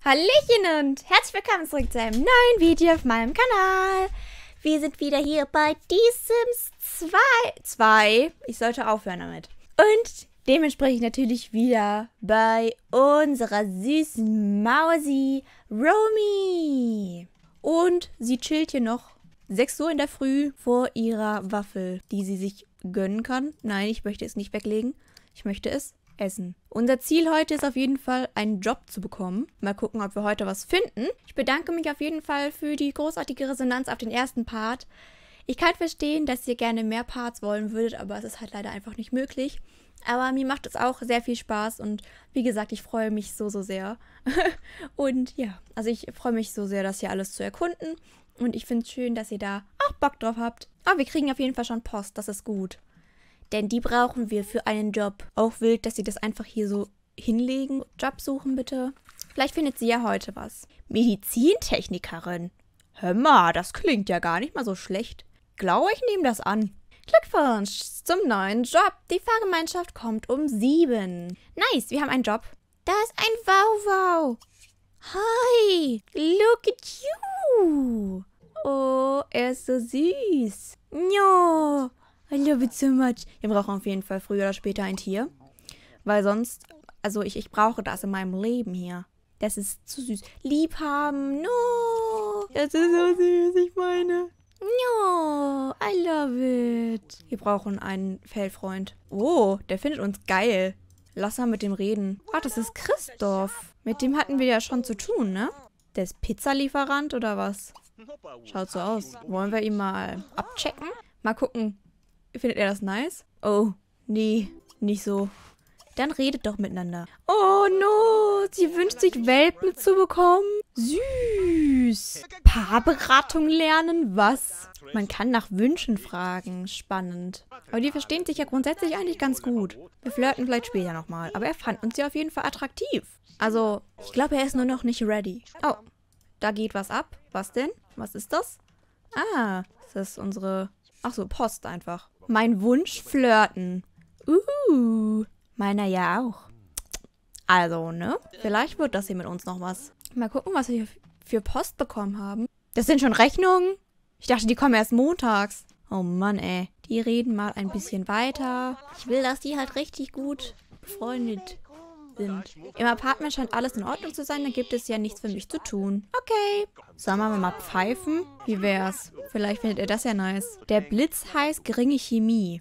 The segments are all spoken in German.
Hallöchen und herzlich willkommen zurück zu einem neuen Video auf meinem Kanal. Wir sind wieder hier bei The Sims 2. Ich sollte aufhören damit. Und dementsprechend natürlich wieder bei unserer süßen Mausi Romy. Und sie chillt hier noch 6 Uhr in der Früh vor ihrer Waffel, die sie sich gönnen kann. Nein, ich möchte es nicht weglegen. Ich möchte es essen. Unser Ziel heute ist auf jeden Fall, einen Job zu bekommen. Mal gucken, ob wir heute was finden. Ich bedanke mich auf jeden Fall für die großartige Resonanz auf den ersten Part. Ich kann verstehen, dass ihr gerne mehr Parts wollen würdet, aber es ist halt leider einfach nicht möglich. Aber mir macht es auch sehr viel Spaß und wie gesagt, ich freue mich so sehr. Und ja, also ich freue mich so sehr, das hier alles zu erkunden. Und ich finde es schön, dass ihr da auch Bock drauf habt. Aber wir kriegen auf jeden Fall schon Post, das ist gut. Denn die brauchen wir für einen Job. Auch wild, dass sie das einfach hier so hinlegen. Job suchen bitte. Vielleicht findet sie ja heute was. Medizintechnikerin. Hör mal, das klingt ja gar nicht mal so schlecht. Glaube, ich nehme das an. Glückwunsch zum neuen Job. Die Fahrgemeinschaft kommt um 7. Nice, wir haben einen Job. Da ist ein Wauwau. Hi, look at you. Oh, er ist so süß. Ja. I love it so much. Wir brauchen auf jeden Fall früher oder später ein Tier. Weil sonst, also ich brauche das in meinem Leben hier. Das ist zu süß. Liebhaben, no. Das ist so süß, ich meine. No, I love it. Wir brauchen einen Feldfreund. Oh, der findet uns geil. Lass mal mit dem reden. Ach, das ist Christoph. Mit dem hatten wir ja schon zu tun, ne? Der ist Pizzalieferant oder was? Schaut so aus. Wollen wir ihn mal abchecken? Mal gucken. Findet er das nice? Oh, nee, nicht so. Dann redet doch miteinander. Oh no, sie wünscht sich Welpen zu bekommen. Süß. Paarberatung lernen, was? Man kann nach Wünschen fragen. Spannend. Aber die verstehen sich ja grundsätzlich eigentlich ganz gut. Wir flirten vielleicht später nochmal. Aber er fand uns ja auf jeden Fall attraktiv. Also, ich glaube, er ist nur noch nicht ready. Oh, da geht was ab. Was denn? Was ist das? Ah, das ist unsere... Ach so, Post einfach. Mein Wunsch flirten. Meiner ja auch. Also, ne? Vielleicht wird das hier mit uns noch was. Mal gucken, was wir hier für Post bekommen haben. Das sind schon Rechnungen? Ich dachte, die kommen erst montags. Oh Mann, ey. Die reden mal ein bisschen weiter. Ich will, dass die halt richtig gut befreundet sind. Im Apartment scheint alles in Ordnung zu sein, dann gibt es ja nichts für mich zu tun. Okay. Sollen wir mal pfeifen? Wie wär's? Vielleicht findet er das ja nice. Der Blitz heißt geringe Chemie.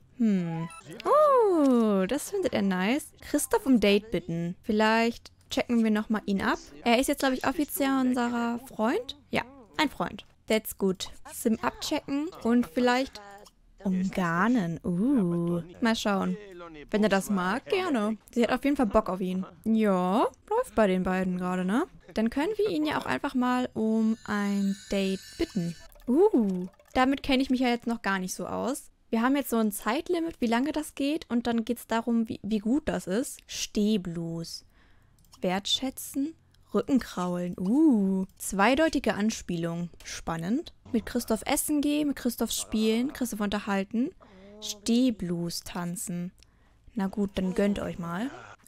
Oh, das findet er nice. Christoph um Date bitten. Vielleicht checken wir nochmal ihn ab. Er ist jetzt, glaube ich, offiziell unser Freund. Ja, ein Freund. That's good. Sim abchecken und vielleicht umgarnen. Mal schauen. Wenn er das mag, gerne. Sie hat auf jeden Fall Bock auf ihn. Ja, läuft bei den beiden gerade, ne? Dann können wir ihn ja auch einfach mal um ein Date bitten. Damit kenne ich mich ja jetzt noch gar nicht so aus. Wir haben jetzt so ein Zeitlimit, wie lange das geht. Und dann geht es darum, wie gut das ist. Stehblues. Wertschätzen. Rückenkraulen. Zweideutige Anspielung. Spannend. Mit Christoph essen gehen, mit Christoph spielen, Christoph unterhalten. Stehblues tanzen. Na gut, dann gönnt euch mal.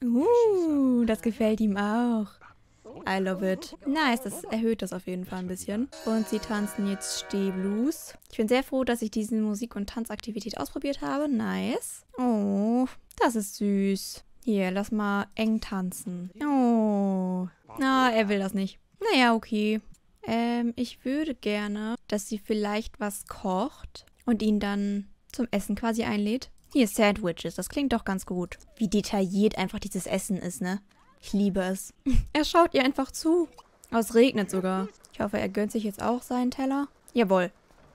Das gefällt ihm auch. I love it. Nice, das erhöht das auf jeden Fall ein bisschen. Und sie tanzen jetzt Stehblues. Ich bin sehr froh, dass ich diese Musik- und Tanzaktivität ausprobiert habe. Nice. Oh, das ist süß. Hier, lass mal eng tanzen. Oh. Na, er will das nicht. Naja, okay. Ich würde gerne, dass sie vielleicht was kocht und ihn dann zum Essen quasi einlädt. Hier, Sandwiches. Das klingt doch ganz gut. Wie detailliert einfach dieses Essen ist, ne? Ich liebe es. Er schaut ihr einfach zu. Oh, es regnet sogar. Ich hoffe, er gönnt sich jetzt auch seinen Teller. Jawohl.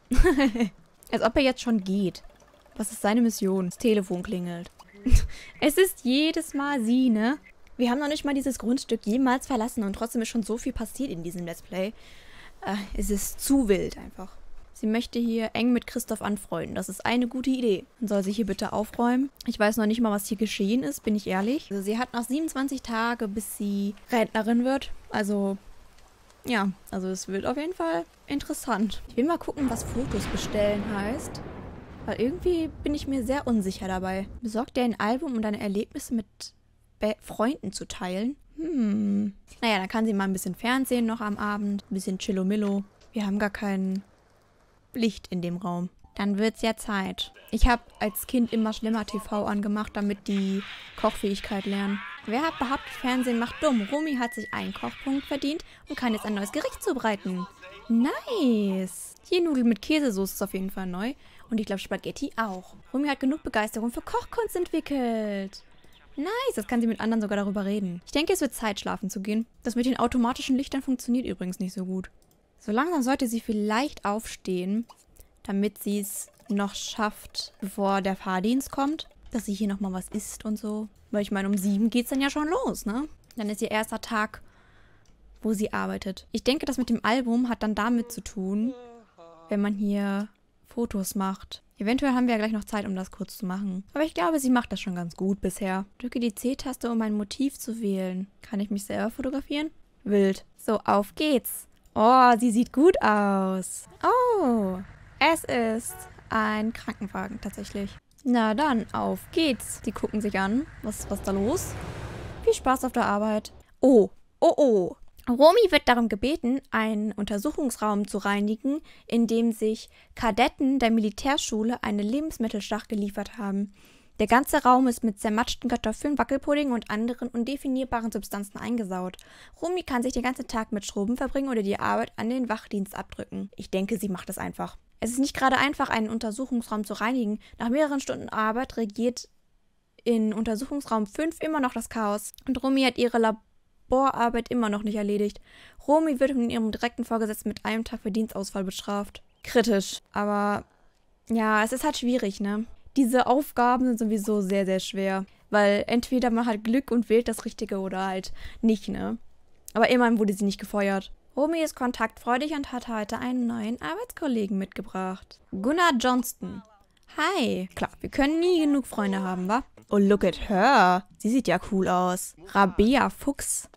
Als ob er jetzt schon geht. Was ist seine Mission? Das Telefon klingelt. Es ist jedes Mal sie, ne? Wir haben noch nicht mal dieses Grundstück jemals verlassen und trotzdem ist schon so viel passiert in diesem Let's Play. Es ist zu wild einfach. Sie möchte hier eng mit Christoph anfreunden. Das ist eine gute Idee. Dann soll sie hier bitte aufräumen. Ich weiß noch nicht mal, was hier geschehen ist, bin ich ehrlich. Also sie hat noch 27 Tage, bis sie Rentnerin wird. Also, ja, also es wird auf jeden Fall interessant. Ich will mal gucken, was Fotos bestellen heißt. Weil irgendwie bin ich mir sehr unsicher dabei. Besorgt dir ein Album, um deine Erlebnisse mit Freunden zu teilen? Naja, dann kann sie mal ein bisschen Fernsehen noch am Abend. Ein bisschen Chillomillo. Wir haben gar kein Licht in dem Raum. Dann wird's ja Zeit. Ich habe als Kind immer schlimmer TV angemacht, damit die Kochfähigkeit lernen. Wer hat behauptet, Fernsehen macht dumm? Romy hat sich einen Kochpunkt verdient und kann jetzt ein neues Gericht zubereiten. Nice. Hier Nudeln mit Käsesoße ist auf jeden Fall neu. Und ich glaube Spaghetti auch. Romy hat genug Begeisterung für Kochkunst entwickelt. Nice, jetzt kann sie mit anderen sogar darüber reden. Ich denke, es wird Zeit, schlafen zu gehen. Das mit den automatischen Lichtern funktioniert übrigens nicht so gut. So langsam sollte sie vielleicht aufstehen, damit sie es noch schafft, bevor der Fahrdienst kommt, dass sie hier nochmal was isst und so. Weil ich meine, um 7 geht's dann ja schon los, ne? Dann ist ihr erster Tag, wo sie arbeitet. Ich denke, das mit dem Album hat dann damit zu tun, wenn man hier Fotos macht. Eventuell haben wir ja gleich noch Zeit, um das kurz zu machen. Aber ich glaube, sie macht das schon ganz gut bisher. Drücke die C-Taste, um ein Motiv zu wählen. Kann ich mich selber fotografieren? Wild. So, auf geht's. Oh, sie sieht gut aus. Oh, es ist ein Krankenwagen tatsächlich. Na dann, auf geht's. Die gucken sich an. Was ist da los? Viel Spaß auf der Arbeit. Oh. Romy wird darum gebeten, einen Untersuchungsraum zu reinigen, in dem sich Kadetten der Militärschule eine Lebensmittelschlacht geliefert haben. Der ganze Raum ist mit zermatschten Kartoffeln, Wackelpudding und anderen undefinierbaren Substanzen eingesaut. Romy kann sich den ganzen Tag mit Schrubben verbringen oder die Arbeit an den Wachdienst abdrücken. Ich denke, sie macht es einfach. Es ist nicht gerade einfach, einen Untersuchungsraum zu reinigen. Nach mehreren Stunden Arbeit regiert in Untersuchungsraum 5 immer noch das Chaos. Und Romy hat ihre Laborarbeit immer noch nicht erledigt. Romy wird von ihrem direkten Vorgesetzten mit einem Tag für Dienstausfall bestraft. Kritisch. Aber ja, es ist halt schwierig, ne? Diese Aufgaben sind sowieso sehr, sehr schwer. Weil entweder man hat Glück und wählt das Richtige oder halt nicht, ne? Aber immerhin wurde sie nicht gefeuert. Romy ist kontaktfreudig und hat heute einen neuen Arbeitskollegen mitgebracht. Gunnar Johnston. Hi. Klar, wir können nie genug Freunde haben, wa? Oh, look at her. Sie sieht ja cool aus. Rabea Fuchs.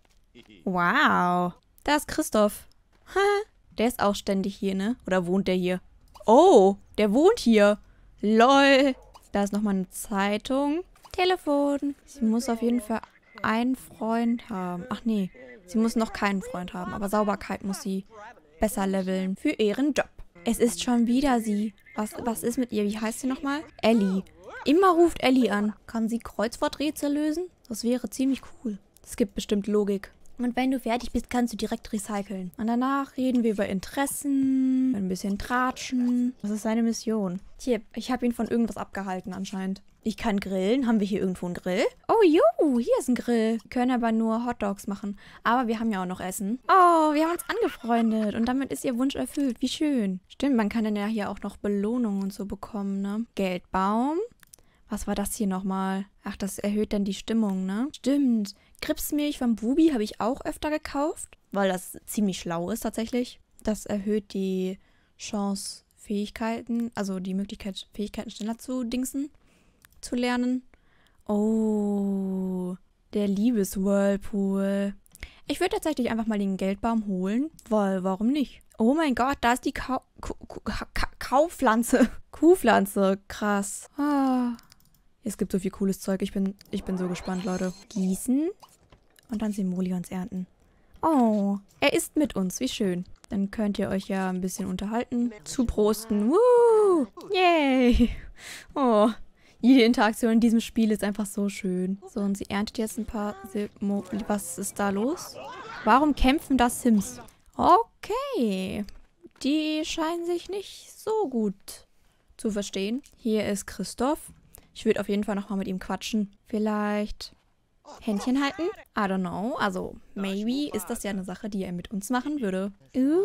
Wow. Da ist Christoph. Ha. Der ist auch ständig hier, ne? Oder wohnt der hier? Oh, der wohnt hier. Lol. Da ist nochmal eine Zeitung. Telefon. Sie muss auf jeden Fall einen Freund haben. Ach nee, sie muss noch keinen Freund haben. Aber Sauberkeit muss sie besser leveln für ihren Job. Es ist schon wieder sie. Was ist mit ihr? Wie heißt sie nochmal? Ellie. Immer ruft Ellie an. Kann sie Kreuzworträtsel lösen? Das wäre ziemlich cool. Es gibt bestimmt Logik. Und wenn du fertig bist, kannst du direkt recyceln. Und danach reden wir über Interessen, ein bisschen tratschen. Das ist seine Mission. Hier, ich habe ihn von irgendwas abgehalten anscheinend. Ich kann grillen. Haben wir hier irgendwo einen Grill? Oh, jo, hier ist ein Grill. Wir können aber nur Hotdogs machen. Aber wir haben ja auch noch Essen. Oh, wir haben uns angefreundet. Und damit ist ihr Wunsch erfüllt. Wie schön. Stimmt, man kann dann ja hier auch noch Belohnungen und so bekommen, ne? Geldbaum. Was war das hier nochmal? Ach, das erhöht dann die Stimmung, ne? Stimmt. Gripsmilch vom Bubi habe ich auch öfter gekauft, weil das ziemlich schlau ist tatsächlich. Das erhöht die Chance, Fähigkeiten, also die Möglichkeit, Fähigkeiten schneller zu dingsen, zu lernen. Oh, der Liebeswhirlpool. Ich würde tatsächlich einfach mal den Geldbaum holen, weil warum nicht? Oh mein Gott, da ist die Kaupflanze. Kuhpflanze, krass. Ah. Es gibt so viel cooles Zeug. Ich bin so gespannt, Leute. Gießen und dann Simoleons ernten. Oh, er ist mit uns. Wie schön. Dann könnt ihr euch ja ein bisschen unterhalten. Zuprosten. Woo! Yay! Oh, jede Interaktion in diesem Spiel ist einfach so schön. So, und sie erntet jetzt ein paar Was ist da los? Warum kämpfen da Sims? Okay. Die scheinen sich nicht so gut zu verstehen. Hier ist Christoph. Ich würde auf jeden Fall nochmal mit ihm quatschen. Vielleicht Händchen halten? I don't know. Also, maybe ist das ja eine Sache, die er mit uns machen würde.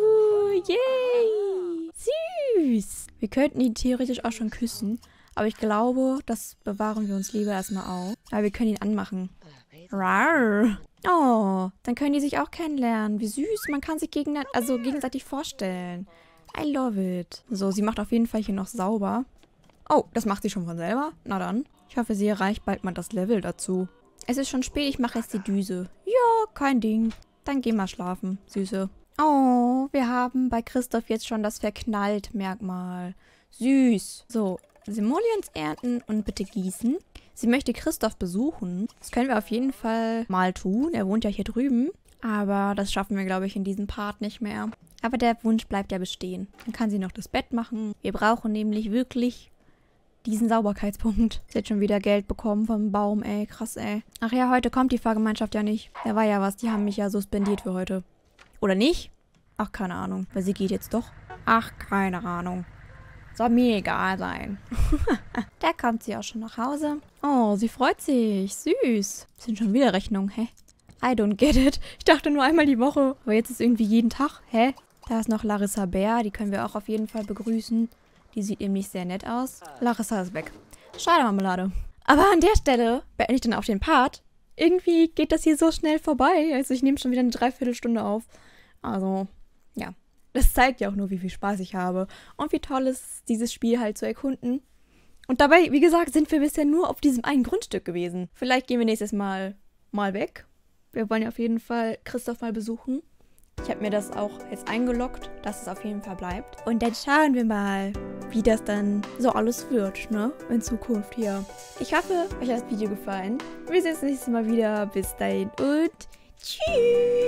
Yay! Süß! Wir könnten ihn theoretisch auch schon küssen. Aber ich glaube, das bewahren wir uns lieber erstmal auf. Aber wir können ihn anmachen. Rar. Oh, dann können die sich auch kennenlernen. Wie süß. Man kann sich gegenseitig vorstellen. I love it. So, sie macht auf jeden Fall hier noch sauber. Oh, das macht sie schon von selber? Na dann. Ich hoffe, sie erreicht bald mal das Level dazu. Es ist schon spät, ich mache jetzt die Düse. Ja, kein Ding. Dann geh mal schlafen, Süße. Oh, wir haben bei Christoph jetzt schon das Verknallt-Merkmal. Süß. So, Simoleons ernten und bitte gießen. Sie möchte Christoph besuchen. Das können wir auf jeden Fall mal tun. Er wohnt ja hier drüben. Aber das schaffen wir, glaube ich, in diesem Part nicht mehr. Aber der Wunsch bleibt ja bestehen. Dann kann sie noch das Bett machen. Wir brauchen nämlich wirklich diesen Sauberkeitspunkt. Sie hat schon wieder Geld bekommen vom Baum, ey. Krass, ey. Ach ja, heute kommt die Fahrgemeinschaft ja nicht. Da war ja was. Die haben mich ja suspendiert für heute. Oder nicht? Ach, keine Ahnung. Weil sie geht jetzt doch. Ach, keine Ahnung. Soll mir egal sein. Da kommt sie auch schon nach Hause. Oh, sie freut sich. Süß. Sind schon wieder Rechnungen, hä? I don't get it. Ich dachte nur einmal die Woche. Aber jetzt ist irgendwie jeden Tag. Hä? Da ist noch Larissa Bär. Die können wir auch auf jeden Fall begrüßen. Die sieht nämlich sehr nett aus. Larissa ist weg. Schade, Marmelade. Aber an der Stelle beende ich dann auch den Part. Irgendwie geht das hier so schnell vorbei. Also ich nehme schon wieder eine Dreiviertelstunde auf. Also, ja. Das zeigt ja auch nur, wie viel Spaß ich habe. Und wie toll es ist, dieses Spiel halt zu erkunden. Und dabei, wie gesagt, sind wir bisher nur auf diesem einen Grundstück gewesen. Vielleicht gehen wir nächstes Mal weg. Wir wollen ja auf jeden Fall Christoph mal besuchen. Ich habe mir das auch jetzt eingeloggt, dass es auf jeden Fall bleibt. Und dann schauen wir mal, wie das dann so alles wird, ne? In Zukunft hier. Ich hoffe, euch hat das Video gefallen. Wir sehen uns nächstes Mal wieder. Bis dahin und tschüss!